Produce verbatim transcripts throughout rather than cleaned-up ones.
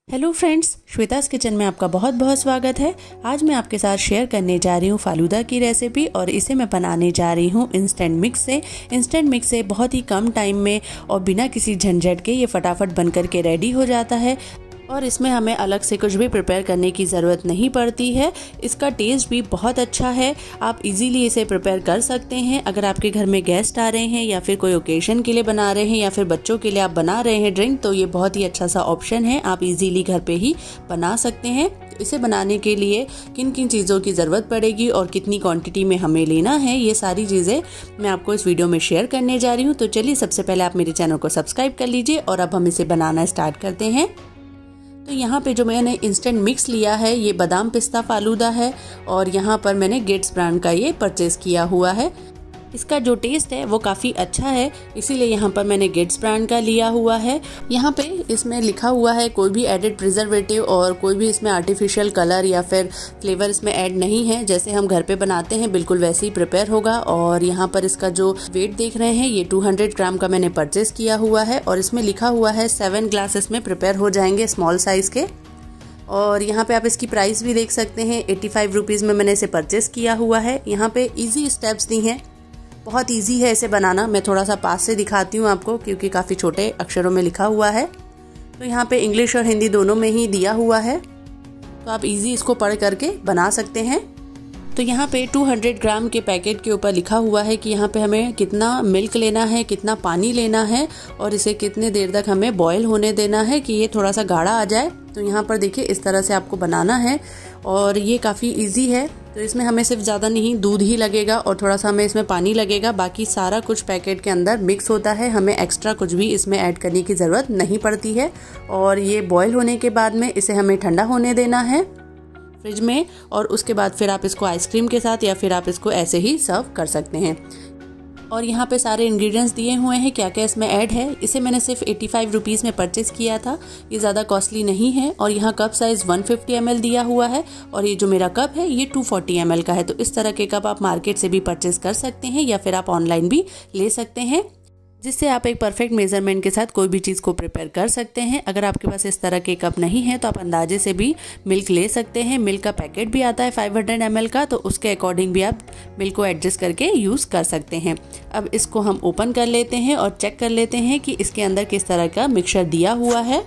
Hello friends, श्वेता's kitchen में आपका बहुत बहुत स्वागत है। आज मैं आपके साथ शेयर करने जा रही हूँ फालूदा की रेसिपी और इसे मैं बनाने जा रही हूँ इंस्टेंट मिक्स से। इंस्टेंट मिक्स से बहुत ही कम टाइम में और बिना किसी झंझट के ये फटाफट बन कर के रेडी हो जाता है और इसमें हमें अलग से कुछ भी प्रिपेयर करने की ज़रूरत नहीं पड़ती है। इसका टेस्ट भी बहुत अच्छा है। आप इजीली इसे प्रिपेयर कर सकते हैं। अगर आपके घर में गेस्ट आ रहे हैं या फिर कोई ओकेजन के लिए बना रहे हैं या फिर बच्चों के लिए आप बना रहे हैं ड्रिंक, तो ये बहुत ही अच्छा सा ऑप्शन है। आप इजीली घर पे ही बना सकते हैं। इसे बनाने के लिए किन किन चीज़ों की ज़रूरत पड़ेगी और कितनी क्वांटिटी में हमें लेना है, ये सारी चीज़ें मैं आपको इस वीडियो में शेयर करने जा रही हूँ। तो चलिए, सबसे पहले आप मेरे चैनल को सब्सक्राइब कर लीजिए और अब हम इसे बनाना स्टार्ट करते हैं। तो यहाँ पे जो मैंने इंस्टेंट मिक्स लिया है ये बादाम पिस्ता फालूदा है और यहाँ पर मैंने गेट्स ब्रांड का ये परचेज़ किया हुआ है। इसका जो टेस्ट है वो काफ़ी अच्छा है, इसीलिए यहाँ पर मैंने गेट्स ब्रांड का लिया हुआ है। यहाँ पे इसमें लिखा हुआ है कोई भी एडेड प्रिजर्वेटिव और कोई भी इसमें आर्टिफिशियल कलर या फिर फ्लेवर इसमें ऐड नहीं है। जैसे हम घर पे बनाते हैं बिल्कुल वैसे ही प्रिपेयर होगा। और यहाँ पर इसका जो वेट देख रहे हैं ये दो सौ ग्राम का मैंने परचेज किया हुआ है और इसमें लिखा हुआ है सेवन ग्लासेस में प्रिपेयर हो जाएंगे, स्मॉल साइज के। और यहाँ पे आप इसकी प्राइस भी देख सकते हैं, एट्टी फाइव रुपीज़ में मैंने इसे परचेज किया हुआ है। यहाँ पे इजी स्टेप्स दी हैं, बहुत इजी है इसे बनाना। मैं थोड़ा सा पास से दिखाती हूँ आपको क्योंकि काफ़ी छोटे अक्षरों में लिखा हुआ है। तो यहाँ पे इंग्लिश और हिंदी दोनों में ही दिया हुआ है, तो आप इजी इसको पढ़ करके बना सकते हैं। तो यहाँ पे दो सौ ग्राम के पैकेट के ऊपर लिखा हुआ है कि यहाँ पे हमें कितना मिल्क लेना है, कितना पानी लेना है और इसे कितने देर तक हमें बॉयल होने देना है कि ये थोड़ा सा गाढ़ा आ जाए। तो यहाँ पर देखिए इस तरह से आपको बनाना है और ये काफ़ी इजी है। तो इसमें हमें सिर्फ ज़्यादा नहीं दूध ही लगेगा और थोड़ा सा हमें इसमें पानी लगेगा, बाकी सारा कुछ पैकेट के अंदर मिक्स होता है। हमें एक्स्ट्रा कुछ भी इसमें ऐड करने की ज़रूरत नहीं पड़ती है। और ये बॉयल होने के बाद में इसे हमें ठंडा होने देना है फ्रिज में और उसके बाद फिर आप इसको आइसक्रीम के साथ या फिर आप इसको ऐसे ही सर्व कर सकते हैं। और यहाँ पे सारे इंग्रेडिएंट्स दिए हुए हैं क्या क्या इसमें ऐड है। इसे मैंने सिर्फ पचासी रुपीज़ में परचेज़ किया था, ये ज़्यादा कॉस्टली नहीं है। और यहाँ कप साइज़ एक सौ पचास एम एल दिया हुआ है और ये जो मेरा कप है ये दो सौ चालीस एम एल का है। तो इस तरह के कप आप मार्केट से भी परचेज़ कर सकते हैं या फिर आप ऑनलाइन भी ले सकते हैं, जिससे आप एक परफेक्ट मेजरमेंट के साथ कोई भी चीज़ को प्रिपेयर कर सकते हैं। अगर आपके पास इस तरह के कप नहीं है तो आप अंदाजे से भी मिल्क ले सकते हैं। मिल्क का पैकेट भी आता है पाँच सौ एम एल का, तो उसके अकॉर्डिंग भी आप मिल्क को एडजस्ट करके यूज़ कर सकते हैं। अब इसको हम ओपन कर लेते हैं और चेक कर लेते हैं कि इसके अंदर किस तरह का मिक्सचर दिया हुआ है।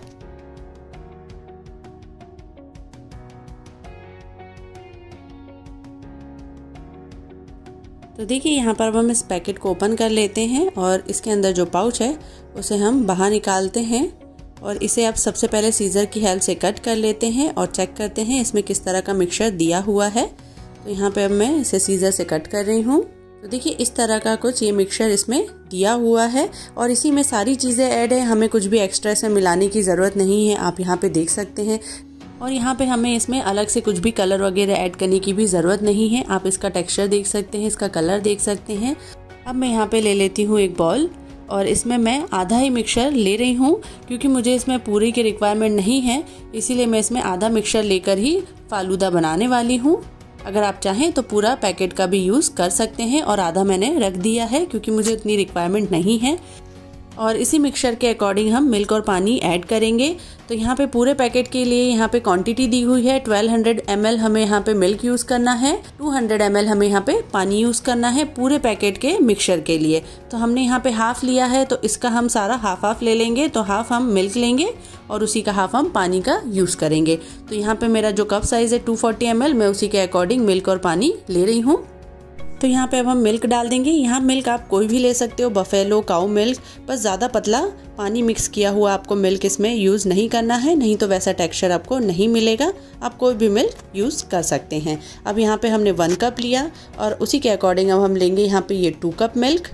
तो देखिए यहाँ पर अब हम इस पैकेट को ओपन कर लेते हैं और इसके अंदर जो पाउच है उसे हम बाहर निकालते हैं और इसे आप सबसे पहले सीजर की हेल्प से कट कर लेते हैं और चेक करते हैं इसमें किस तरह का मिक्सचर दिया हुआ है। तो यहाँ पे अब मैं इसे सीजर से कट कर रही हूँ। तो देखिए इस तरह का कुछ ये मिक्सचर इसमें दिया हुआ है और इसी में सारी चीज़ें ऐड है, हमें कुछ भी एक्स्ट्रा इसमें मिलाने की ज़रूरत नहीं है। आप यहाँ पे देख सकते हैं। और यहाँ पे हमें इसमें अलग से कुछ भी कलर वगैरह ऐड करने की भी ज़रूरत नहीं है। आप इसका टेक्सचर देख सकते हैं, इसका कलर देख सकते हैं। अब मैं यहाँ पे ले लेती हूँ एक बॉल और इसमें मैं आधा ही मिक्सचर ले रही हूँ क्योंकि मुझे इसमें पूरी की रिक्वायरमेंट नहीं है, इसीलिए मैं इसमें आधा मिक्सचर लेकर ही फालूदा बनाने वाली हूँ। अगर आप चाहें तो पूरा पैकेट का भी यूज़ कर सकते हैं और आधा मैंने रख दिया है क्योंकि मुझे उतनी रिक्वायरमेंट नहीं है। और इसी मिक्सचर के अकॉर्डिंग हम मिल्क और पानी ऐड करेंगे। तो यहाँ पे पूरे पैकेट के लिए यहाँ पे क्वांटिटी दी हुई है, बारह सौ एम एल हमें यहाँ पे मिल्क यूज़ करना है, दो सौ एम एल हमें यहाँ पे पानी यूज़ करना है पूरे पैकेट के मिक्सचर के लिए। तो हमने यहाँ पे हाफ लिया है तो इसका हम सारा हाफ हाफ ले लेंगे। तो हाफ हम मिल्क लेंगे और उसी का हाफ हम पानी का यूज़ करेंगे। तो यहाँ पे मेरा जो कप साइज़ है दो सौ चालीस एम एल, मैं उसी के अकॉर्डिंग मिल्क और पानी ले रही हूँ। तो यहाँ पे अब हम मिल्क डाल देंगे। यहाँ मिल्क आप कोई भी ले सकते हो, बफेलो, काऊ मिल्क, बस ज़्यादा पतला पानी मिक्स किया हुआ आपको मिल्क इसमें यूज़ नहीं करना है, नहीं तो वैसा टेक्सचर आपको नहीं मिलेगा। आप कोई भी मिल्क यूज़ कर सकते हैं। अब यहाँ पे हमने वन कप लिया और उसी के अकॉर्डिंग अब हम लेंगे यहाँ पे ये टू कप मिल्क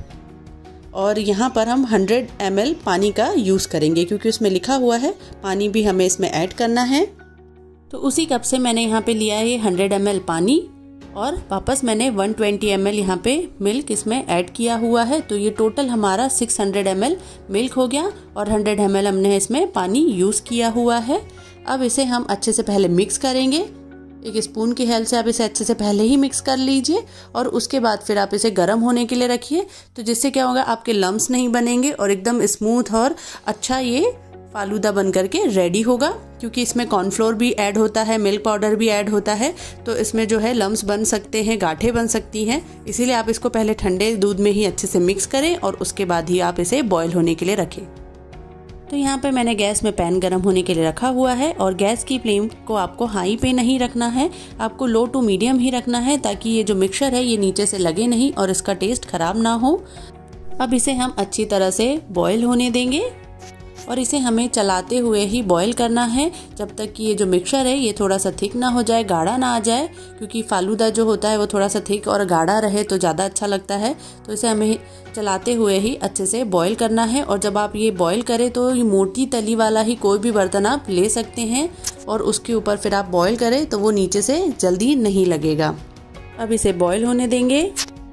और यहाँ पर हम हंड्रेड एम एल पानी का यूज़ करेंगे क्योंकि उसमें लिखा हुआ है पानी भी हमें इसमें ऐड करना है। तो उसी कप से मैंने यहाँ पे लिया है हंड्रेड एम एल पानी और वापस मैंने एक सौ बीस एम एल यहाँ पे मिल्क इसमें ऐड किया हुआ है। तो ये टोटल हमारा छह सौ एम एल मिल्क हो गया और सौ एम एल हमने इसमें पानी यूज़ किया हुआ है। अब इसे हम अच्छे से पहले मिक्स करेंगे। एक स्पून की हेल्प से आप इसे अच्छे से पहले ही मिक्स कर लीजिए और उसके बाद फिर आप इसे गर्म होने के लिए रखिए। तो जिससे क्या होगा, आपके लम्स नहीं बनेंगे और एकदम स्मूथ और अच्छा ये फालूदा बन करके रेडी होगा। क्योंकि इसमें कॉर्नफ्लोर भी ऐड होता है, मिल्क पाउडर भी ऐड होता है, तो इसमें जो है लम्स बन सकते हैं, गांठें बन सकती हैं। इसीलिए आप इसको पहले ठंडे दूध में ही अच्छे से मिक्स करें और उसके बाद ही आप इसे बॉईल होने के लिए रखें। तो यहाँ पे मैंने गैस में पैन गरम होने के लिए रखा हुआ है और गैस की फ्लेम को आपको हाई पे नहीं रखना है, आपको लो टू मीडियम ही रखना है, ताकि ये जो मिक्सचर है ये नीचे से लगे नहीं और इसका टेस्ट खराब ना हो। अब इसे हम अच्छी तरह से बॉईल होने देंगे और इसे हमें चलाते हुए ही बॉईल करना है जब तक कि ये जो मिक्सचर है ये थोड़ा सा थिक ना हो जाए, गाढ़ा ना आ जाए। क्योंकि फालूदा जो होता है वो थोड़ा सा थिक और गाढ़ा रहे तो ज़्यादा अच्छा लगता है। तो इसे हमें चलाते हुए ही अच्छे से बॉईल करना है। और जब आप ये बॉईल करें तो ये मोटी तली वाला ही कोई भी बर्तन आप ले सकते हैं और उसके ऊपर फिर आप बॉईल करें तो वो नीचे से जल्दी नहीं लगेगा। अब इसे बॉईल होने देंगे।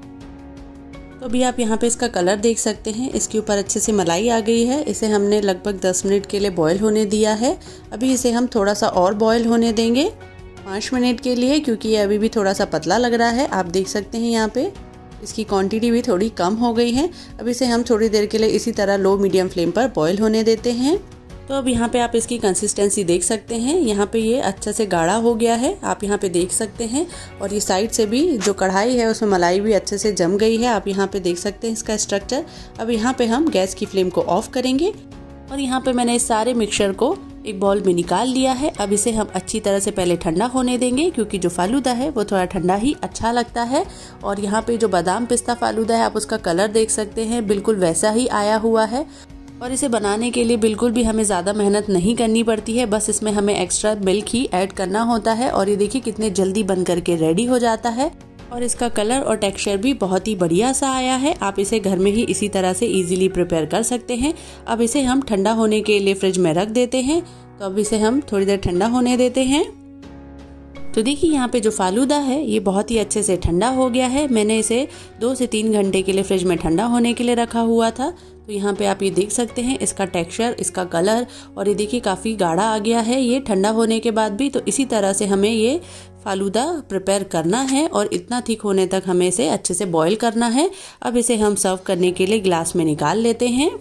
तो अभी आप यहाँ पे इसका कलर देख सकते हैं, इसके ऊपर अच्छे से मलाई आ गई है। इसे हमने लगभग दस मिनट के लिए बॉईल होने दिया है। अभी इसे हम थोड़ा सा और बॉईल होने देंगे पाँच मिनट के लिए, क्योंकि ये अभी भी थोड़ा सा पतला लग रहा है। आप देख सकते हैं यहाँ पे इसकी क्वांटिटी भी थोड़ी कम हो गई है। अब इसे हम थोड़ी देर के लिए इसी तरह लो मीडियम फ्लेम पर बॉईल होने देते हैं। तो अब यहाँ पे आप इसकी कंसिस्टेंसी देख सकते हैं, यहाँ पे ये अच्छा से गाढ़ा हो गया है, आप यहाँ पे देख सकते हैं। और ये साइड से भी जो कढ़ाई है उसमें मलाई भी अच्छे से जम गई है, आप यहाँ पे देख सकते हैं इसका स्ट्रक्चर। अब यहाँ पे हम गैस की फ्लेम को ऑफ करेंगे और यहाँ पे मैंने इस सारे मिक्सचर को एक बाउल में निकाल लिया है। अब इसे हम अच्छी तरह से पहले ठंडा होने देंगे, क्योंकि जो फालूदा है वो थोड़ा ठंडा ही अच्छा लगता है। और यहाँ पे जो बादाम पिस्ता फालूदा है आप उसका कलर देख सकते हैं, बिल्कुल वैसा ही आया हुआ है। और इसे बनाने के लिए बिल्कुल भी हमें ज़्यादा मेहनत नहीं करनी पड़ती है, बस इसमें हमें एक्स्ट्रा मिल्क ही ऐड करना होता है। और ये देखिए कितने जल्दी बन करके रेडी हो जाता है और इसका कलर और टेक्सचर भी बहुत ही बढ़िया सा आया है। आप इसे घर में ही इसी तरह से इजीली प्रिपेयर कर सकते हैं। अब इसे हम ठंडा होने के लिए फ्रिज में रख देते हैं। तो अब इसे हम थोड़ी देर ठंडा होने देते हैं। तो देखिए यहाँ पे जो फालूदा है ये बहुत ही अच्छे से ठंडा हो गया है। मैंने इसे दो से तीन घंटे के लिए फ्रिज में ठंडा होने के लिए रखा हुआ था। तो यहाँ पे आप ये देख सकते हैं इसका टेक्सचर, इसका कलर, और ये देखिए काफ़ी गाढ़ा आ गया है ये ठंडा होने के बाद भी। तो इसी तरह से हमें ये फालूदा प्रिपेयर करना है और इतना थिक होने तक हमें इसे अच्छे से बॉईल करना है। अब इसे हम सर्व करने के लिए ग्लास में निकाल लेते हैं।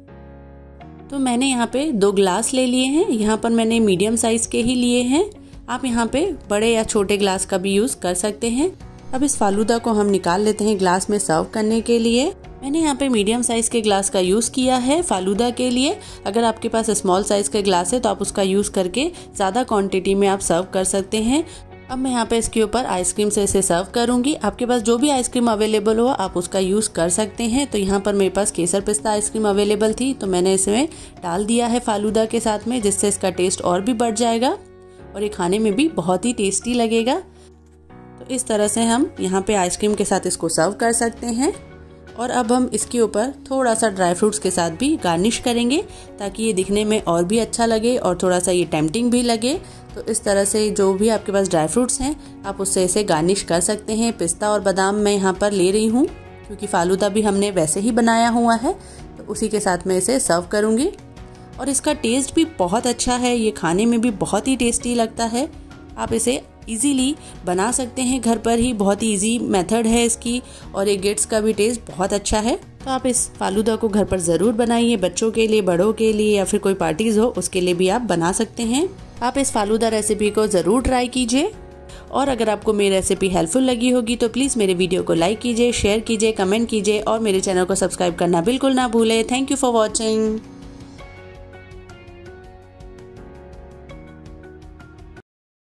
तो मैंने यहाँ पे दो ग्लास ले लिए हैं, यहाँ पर मैंने मीडियम साइज के ही लिए हैं। आप यहाँ पे बड़े या छोटे ग्लास का भी यूज़ कर सकते हैं। अब इस फालूदा को हम निकाल लेते हैं ग्लास में सर्व करने के लिए। मैंने यहाँ पे मीडियम साइज के ग्लास का यूज़ किया है फालूदा के लिए। अगर आपके पास स्मॉल साइज का ग्लास है तो आप उसका यूज़ करके ज़्यादा क्वांटिटी में आप सर्व कर सकते हैं। अब मैं यहाँ पे इसके ऊपर आइसक्रीम से इसे सर्व करूँगी। आपके पास जो भी आइसक्रीम अवेलेबल हो आप उसका यूज़ कर सकते हैं। तो यहाँ पर मेरे पास केसर पिस्ता आइसक्रीम अवेलेबल थी, तो मैंने इसमें डाल दिया है फालूदा के साथ में, जिससे इसका टेस्ट और भी बढ़ जाएगा और ये खाने में भी बहुत ही टेस्टी लगेगा। तो इस तरह से हम यहाँ पे आइसक्रीम के साथ इसको सर्व कर सकते हैं। और अब हम इसके ऊपर थोड़ा सा ड्राई फ्रूट्स के साथ भी गार्निश करेंगे, ताकि ये दिखने में और भी अच्छा लगे और थोड़ा सा ये टेम्पटिंग भी लगे। तो इस तरह से जो भी आपके पास ड्राई फ्रूट्स हैं आप उससे इसे गार्निश कर सकते हैं। पिस्ता और बादाम मैं यहाँ पर ले रही हूँ, क्योंकि फालूदा भी हमने वैसे ही बनाया हुआ है, तो उसी के साथ मैं इसे सर्व करूँगी। और इसका टेस्ट भी बहुत अच्छा है, ये खाने में भी बहुत ही टेस्टी लगता है। आप इसे इजीली बना सकते हैं घर पर ही, बहुत ही इजी मेथड है इसकी। और ये गेट्स का भी टेस्ट बहुत अच्छा है। तो आप इस फालूदा को घर पर ज़रूर बनाइए, बच्चों के लिए, बड़ों के लिए, या फिर कोई पार्टीज़ हो उसके लिए भी आप बना सकते हैं। आप इस फालूदा रेसिपी को ज़रूर ट्राई कीजिए। और अगर आपको मेरी रेसिपी हेल्पफुल लगी होगी तो प्लीज़ मेरे वीडियो को लाइक कीजिए, शेयर कीजिए, कमेंट कीजिए और मेरे चैनल को सब्सक्राइब करना बिल्कुल ना भूलें। Thank you for watching.